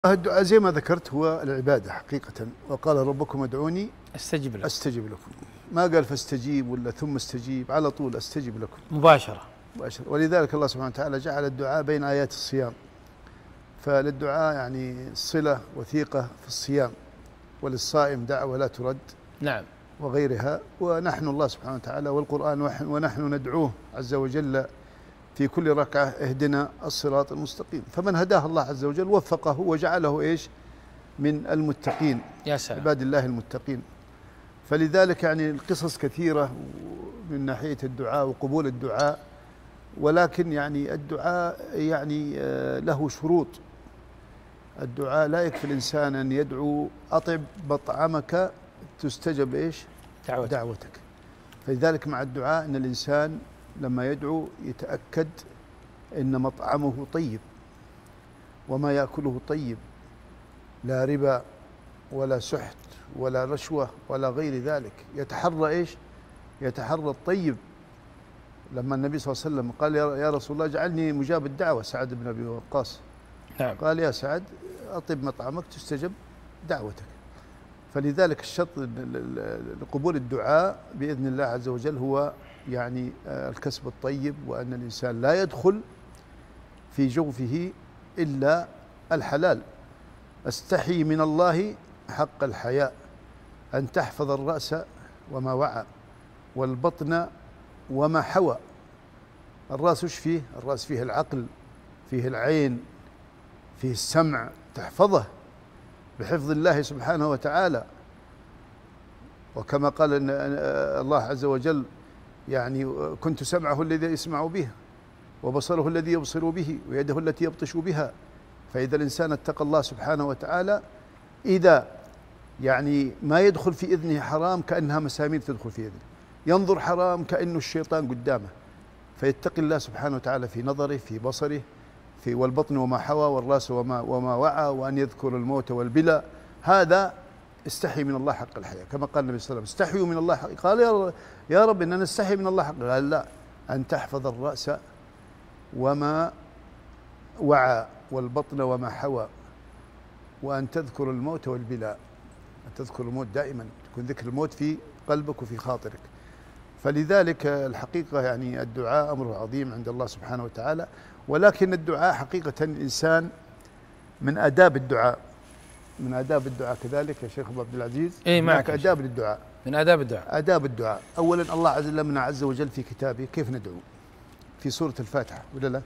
الدعاء زي ما ذكرت هو العبادة حقيقة، وقال ربكم ادعوني أستجب لكم. ما قال فاستجيب ولا ثم استجيب، على طول أستجب لكم مباشرة. ولذلك الله سبحانه وتعالى جعل الدعاء بين آيات الصيام، فللدعاء يعني صلة وثيقة في الصيام، وللصائم دعوة لا ترد. نعم. وغيرها. ونحن الله سبحانه وتعالى والقرآن ونحن ندعوه عز وجل في كل ركعة اهدنا الصراط المستقيم، فمن هداه الله عز وجل وفقه وجعله إيش من المتقين، يا سلام. عباد الله المتقين. فلذلك يعني القصص كثيرة من ناحية الدعاء وقبول الدعاء، ولكن يعني الدعاء يعني له شروط. الدعاء لا يكفي الإنسان أن يدعو أطعم مطعمك تستجب إيش دعوتك. فلذلك مع الدعاء أن الإنسان لما يدعو يتأكد أن مطعمه طيب وما يأكله طيب، لا ربا ولا سحت ولا رشوة ولا غير ذلك. يتحرى إيش؟ يتحرى الطيب. لما النبي صلى الله عليه وسلم قال يا رسول الله اجعلني مجاب الدعوة، سعد بن أبي وقاص، نعم. قال يا سعد أطب مطعمك تستجب دعوتك. فلذلك الشرط لقبول الدعاء بإذن الله عز وجل هو يعني الكسب الطيب، وأن الإنسان لا يدخل في جوفه إلا الحلال. استحي من الله حق الحياء أن تحفظ الرأس وما وعى والبطن وما حوى. الرأس وش فيه؟ الرأس فيه العقل، فيه العين، فيه السمع، تحفظه بحفظ الله سبحانه وتعالى. وكما قال إن الله عز وجل يعني كنت سمعه الذي يسمع به وبصره الذي يبصر به ويده التي يبطش بها. فإذا الإنسان اتقى الله سبحانه وتعالى، إذا يعني ما يدخل في إذنه حرام كأنها مسامير تدخل في إذنه، ينظر حرام كأنه الشيطان قدامه، فيتقي الله سبحانه وتعالى في نظره، في بصره، في والبطن وما حوى والراس وما وعى، وأن يذكر الموت والبلى. هذا استحي من الله حق الحياة، كما قال النبي صلى الله عليه وسلم استحيوا من الله حق. قال يا رب إننا نستحي من الله حق. قال لا، أن تحفظ الرأس وما وعى والبطن وما حوى، وأن تذكر الموت والبلاء. أن تذكر الموت دائما، تكون ذكر الموت في قلبك وفي خاطرك. فلذلك الحقيقة يعني الدعاء أمره عظيم عند الله سبحانه وتعالى. ولكن الدعاء حقيقة الإنسان من آداب الدعاء، من آداب الدعاء كذلك يا شيخ أبو عبد العزيز. معك آداب للدعاء. من آداب الدعاء، آداب الدعاء. أولا الله عز وجل في كتابه كيف ندعو في سورة الفاتحة، ولا لا؟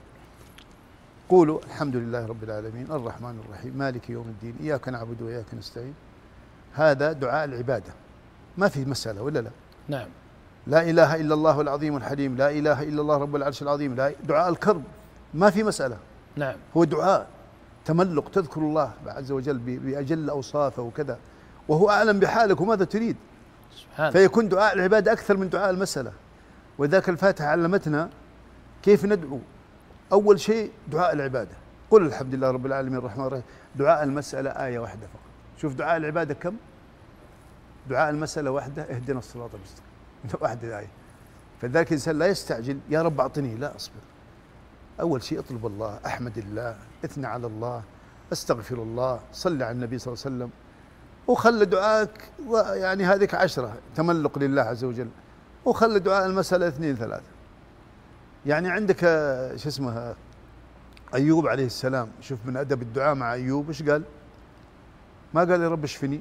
قولوا الحمد لله رب العالمين الرحمن الرحيم مالك يوم الدين إياك نعبد وإياك نستعين. هذا دعاء العبادة، ما في مسألة، ولا لا؟ نعم. لا إله إلا الله العظيم الحليم، لا إله إلا الله رب العرش العظيم. لا، دعاء الكرب ما في مسألة. نعم. هو دعاء تملق، تذكر الله عز وجل بأجل أوصافه وكذا، وهو أعلم بحالك وماذا تريد. سبحان. فيكون دعاء العبادة أكثر من دعاء المسألة. وذاك الفاتحة علمتنا كيف ندعو. أول شيء دعاء العبادة، قل الحمد لله رب العالمين الرحمن الرحيم. دعاء المسألة آية واحدة فقط. شوف دعاء العبادة كم؟ دعاء المسألة واحدة، اهدنا الصراط المستقيم، واحدة آية. فذلك الإنسان لا يستعجل يا رب أعطني، لا، أصبر. أول شيء اطلب الله، أحمد الله، اثنى على الله، استغفر الله، صل على النبي صلى الله عليه وسلم، وخلي دعائك يعني هذيك 10 تملق لله عز وجل، وخلي دعاء المسألة 2 3. يعني عندك شو اسمه أيوب عليه السلام، شوف من أدب الدعاء مع أيوب إيش قال؟ ما قال يا رب اشفني،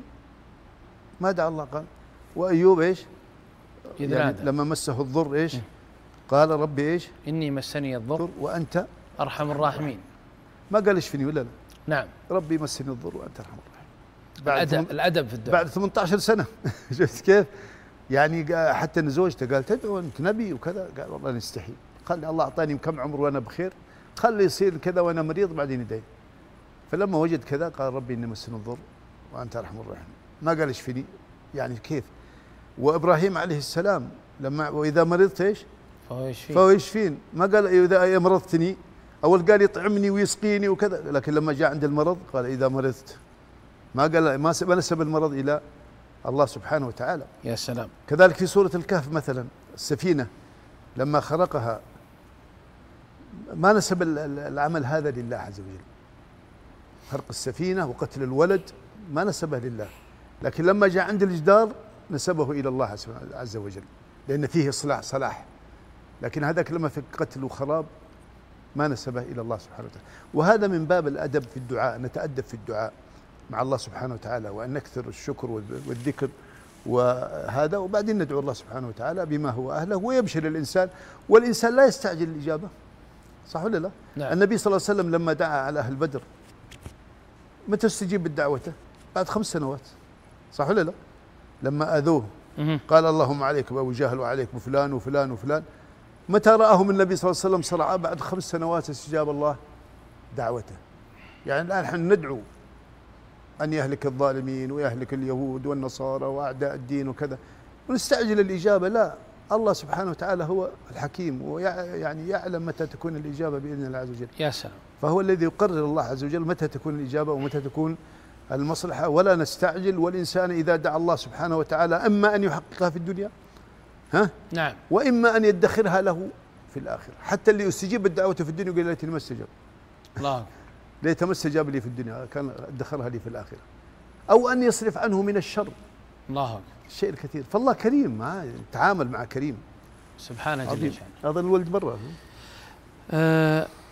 ما دعا الله، قال وأيوب إيش؟ يعني لما مسه الضر إيش؟ قال ربي إيش؟ إني مسني الضر وأنت أرحم الراحمين. ما قال اشفني، ولا لا؟ نعم. ربي مسني الضر وأنت أرحم الراحمين. الأدب في الدعاء بعد 18 سنة. شفت كيف؟ يعني حتى ان زوجته قال تدعو انت نبي وكذا، قال والله نستحي، خلي الله اعطاني كم عمر وانا بخير، خلي يصير كذا وانا مريض بعدين يدعي. فلما وجد كذا قال ربي اني مسني الضر وانت ارحم الراحمين، ما قال اشفني. يعني كيف؟ وابراهيم عليه السلام لما واذا مرضت ايش؟ فهو يشفين. ما قال اذا مرضتني، اول قال يطعمني ويسقيني وكذا، لكن لما جاء عند المرض قال اذا مرضت. ما قال ما نسب المرض الى الله سبحانه وتعالى. يا سلام. كذلك في سورة الكهف مثلا السفينة لما خرقها ما نسب العمل هذا لله عز وجل، غرق السفينة وقتل الولد ما نسبه لله، لكن لما جاء عند الجدار نسبه إلى الله عز وجل، لأن فيه صلاح. لكن هذاك لما في قتل وخراب ما نسبه إلى الله سبحانه وتعالى. وهذا من باب الأدب في الدعاء، نتأدب في الدعاء مع الله سبحانه وتعالى، وأن نكثر الشكر والذكر وهذا، وبعدين ندعو الله سبحانه وتعالى بما هو أهله، ويبشر الإنسان، والإنسان لا يستعجل الإجابة، صح ولا لا؟ نعم. النبي صلى الله عليه وسلم لما دعا على أهل بدر متى استجيب بالدعوة؟ بعد 5 سنوات، صح ولا لا؟ لما أذوه قال اللهم عليك بأبو جهل وعليك بفلان وفلان وفلان. متى رآهم النبي صلى الله عليه وسلم صرعا؟ بعد 5 سنوات استجاب الله دعوته. يعني الآن نحن ندعو أن يهلك الظالمين ويهلك اليهود والنصارى وأعداء الدين وكذا ونستعجل الإجابة، لا، الله سبحانه وتعالى هو الحكيم، ويعني يعلم متى تكون الإجابة بإذن الله عز وجل. يا سلام. فهو الذي يقرر الله عز وجل متى تكون الإجابة ومتى تكون المصلحة، ولا نستعجل. والإنسان إذا دعا الله سبحانه وتعالى إما أن يحققها في الدنيا نعم، وإما أن يدخرها له في الآخرة. حتى اللي يستجيب الدعوة في الدنيا يقول ليتني ما استجاب، الله، ليت ما استجاب لي في الدنيا، كان ادخرها لي في الآخرة. أو أن يصرف عنه من الشر، الله، الشيء الكثير. فالله كريم، تعامل مع كريم سبحانه جل عظيم. جلاله. هذا الولد برا